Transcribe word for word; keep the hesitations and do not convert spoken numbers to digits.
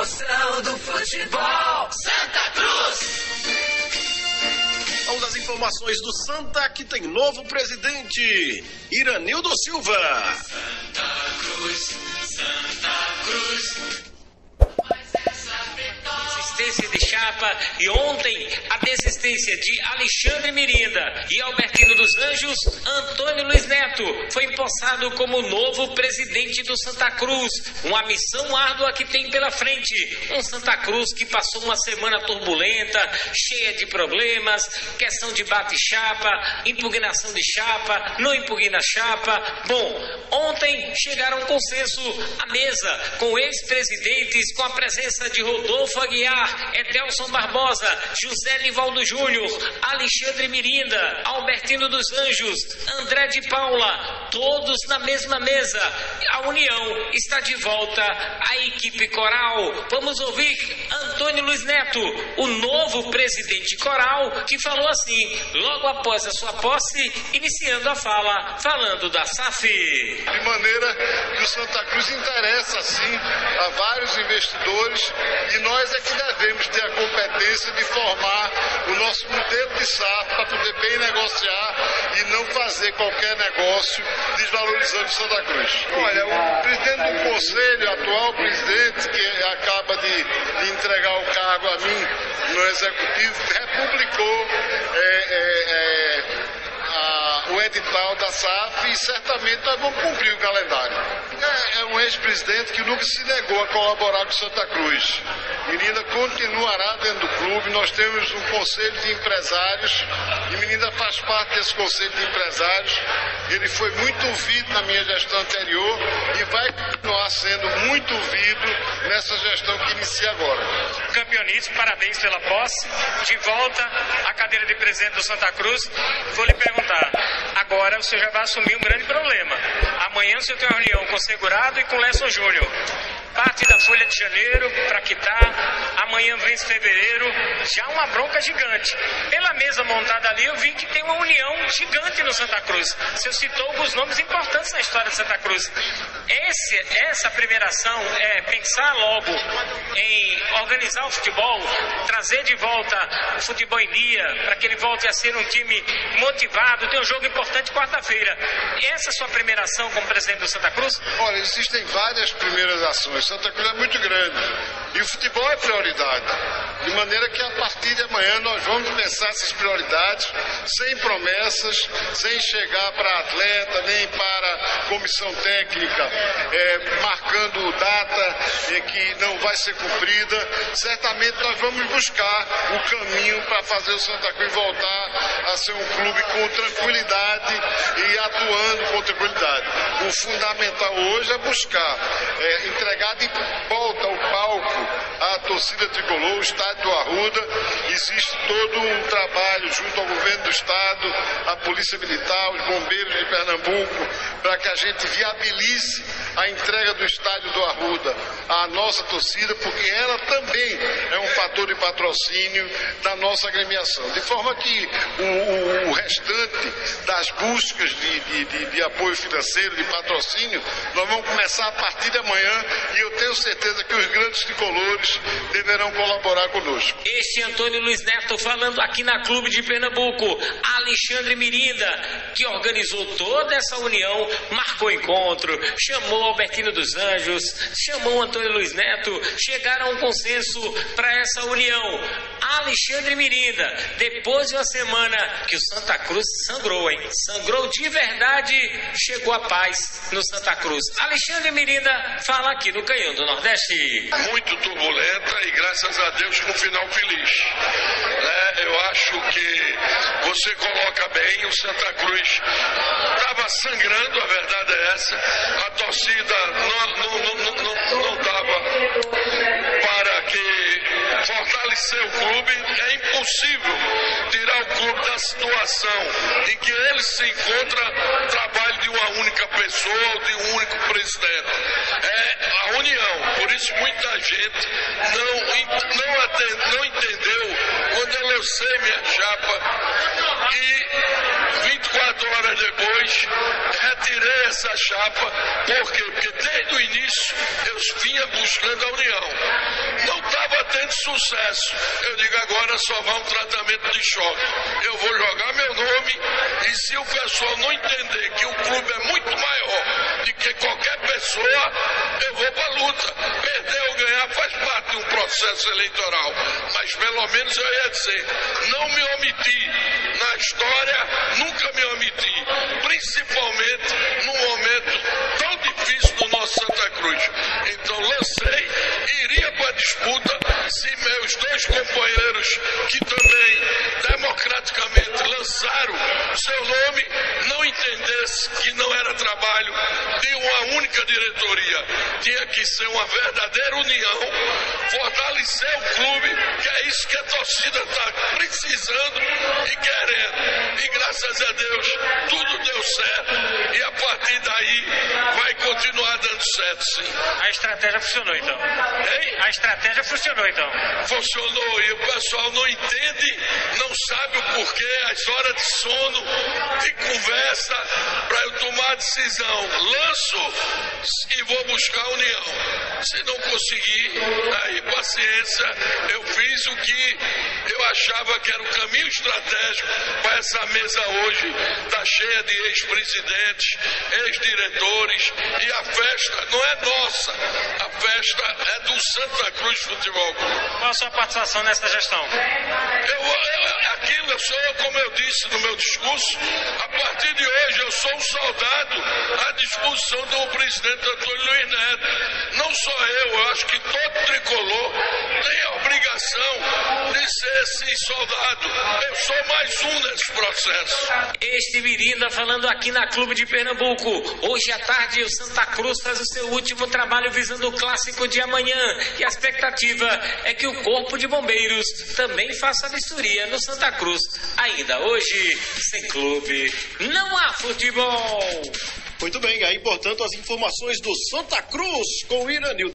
emoção do futebol. Santa Cruz. Vamos às informações do Santa, que tem novo presidente, Iranildo Silva. Santa Cruz, Santa Cruz. Desistência de chapa e ontem a desistência de Alexandre Miranda e Albertino dos Anjos. Antônio Luiz Neto foi empossado como novo presidente do Santa Cruz. Uma missão árdua que tem pela frente. Um Santa Cruz que passou uma semana turbulenta, cheia de problemas, questão de bate-chapa, impugnação de chapa, não impugna chapa. Bom, ontem chegaram a um consenso à mesa com ex-presidentes, com a presença de Rodolfo Aguiar, Edelson Barbosa, José Nivaldo Júnior, Alexandre Miranda, Albertino dos Anjos, André de Paula, todos na mesma mesa. A União está de volta à equipe coral. Vamos ouvir Antônio Luiz Neto, o novo presidente coral, que falou assim, logo após a sua posse, iniciando a fala, falando da S A F. De maneira que o Santa Cruz interessa, sim, a vários investidores, e nós é que devemos ter a competência de formar o nosso modelo de S A F para poder bem negociar e não fazer qualquer negócio desvalorizando Santa Cruz. Olha, o presidente do conselho, atual presidente, que acaba de, de entregar o cargo a mim no executivo, republicou é, é, é, a, o edital da S A F e certamente nós vamos cumprir o calendário. É, é um ex-presidente que nunca se negou a colaborar com Santa Cruz. Menina continuará dentro do clube. Nós temos um conselho de empresários e Menina faz parte desse conselho de empresários. Ele foi muito ouvido na minha gestão anterior e vai continuar sendo muito ouvido nessa gestão que inicia agora. Campeoníssimo, parabéns pela posse. De volta à cadeira de presidente do Santa Cruz. Vou lhe perguntar, agora o senhor já vai assumir um grande problema. Amanhã o senhor tem uma reunião com o Segurado e com o Lesson Júnior. Parte da folha de janeiro para quitar, amanhã vence fevereiro, já uma bronca gigante. Pela mesa montada ali eu vi que tem uma união gigante no Santa Cruz. O senhor citou alguns nomes importantes na história de Santa Cruz. Esse, essa primeira ação é pensar logo em organizar o futebol, trazer de volta o futebol em dia, para que ele volte a ser um time motivado, tem um jogo importante quarta-feira. Essa é a sua primeira ação como presidente do Santa Cruz? Olha, existem várias primeiras ações. Santa Cruz é muito grande e o futebol é prioridade, de maneira que a partir de amanhã nós vamos pensar essas prioridades sem promessas, sem chegar para atleta nem para comissão técnica é, marcando data é, que não vai ser cumprida. Certamente nós vamos buscar o caminho para fazer o Santa Cruz voltar a ser um clube com tranquilidade e atuando com tranquilidade. O fundamental hoje é buscar é, entregar de volta ao palco a torcida tricolor, o estádio do Arruda. Existe todo um trabalho junto ao governo do estado, a polícia militar, os bombeiros de Pernambuco, para que a gente viabilize a entrega do estádio do Arruda à nossa torcida, porque ela também é um fator de patrocínio da nossa agremiação. De forma que o, o, o restante das buscas de, de, de, de apoio financeiro, de patrocínio, nós vamos começar a partir de amanhã e eu tenho certeza que os grandes tricolores deverão colaborar conosco. Este Antônio Luiz Neto falando aqui na Clube de Pernambuco. Alexandre Miranda, que organizou toda essa união, marcou encontro, chamou Albertino dos Anjos, chamou Antônio Luiz Neto, chegaram a um consenso para essa união. Alexandre Miranda, depois de uma semana que o Santa Cruz sangrou, hein? Sangrou de verdade, chegou a paz no Santa Cruz. Alexandre Miranda fala aqui no Canhão do Nordeste. Muito turbulenta e graças a Deus com um final feliz. É, eu acho que você coloca bem, o Santa Cruz estava sangrando, a verdade é essa. A torcida não estava para que fortalecer o clube. É impossível tirar o clube da situação em que ele se encontra trabalho de uma única pessoa ou de um único presidente. É a união. Por isso muita gente não, não, atende, não entendeu quando eu lancei minha chapa e vinte e quatro horas depois retirei essa chapa. Por quê? Porque desde o início isso eu vinha buscando a união. Não estava tendo sucesso. Eu digo, agora só vai um tratamento de choque. Eu vou jogar meu nome e se o pessoal não entender que o clube é muito maior do que qualquer pessoa, eu vou para a luta. Perder ou ganhar faz parte de um processo eleitoral. Mas pelo menos eu ia dizer, não me omiti. Na história, nunca me omiti. Principalmente num momento tão difícil do nosso Santa Cruz. Então lancei, iria para a disputa se meus dois companheiros que também democraticamente lançaram seu nome não entendessem que não era trabalho de uma única diretoria. Tinha que ser uma verdadeira união, fortalecer o clube, que é isso que a torcida está precisando e querendo. E graças a Deus tudo deu certo e a partir daí vai continuar dando certo, sim. A estratégia funcionou então. Hein? A estratégia funcionou então. Funcionou e o pessoal não entende, não sabe o porquê, as horas de sono, de conversa, para eu tomar a decisão. Lanço e vou buscar a união. Se não conseguir, aí paciência, eu fiz o que eu achava que era o caminho estratégico para essa mesa hoje, está cheia de ex-presidentes, ex-diretores, e a festa não é nossa, a festa é do Santa Cruz Futebol Clube. Qual a sua participação nessa gestão? Eu, eu, aquilo eu sou, como eu disse no meu discurso, a partir de hoje eu sou um soldado à disposição do presidente Antônio Luiz Neto. Não só eu, eu acho que todo tricolor tem a obrigação de ser esse soldado. Eu sou mais um nesse processo. Este Mirinda falando aqui na Clube de Pernambuco. Hoje à tarde o Santa Cruz faz o seu último trabalho visando o clássico de amanhã. E a expectativa é que o Corpo de Bombeiros também faça a vistoria no Santa Cruz. Ainda hoje, sem clube, não há futebol. Muito bem, aí portanto as informações do Santa Cruz com o Iranildo.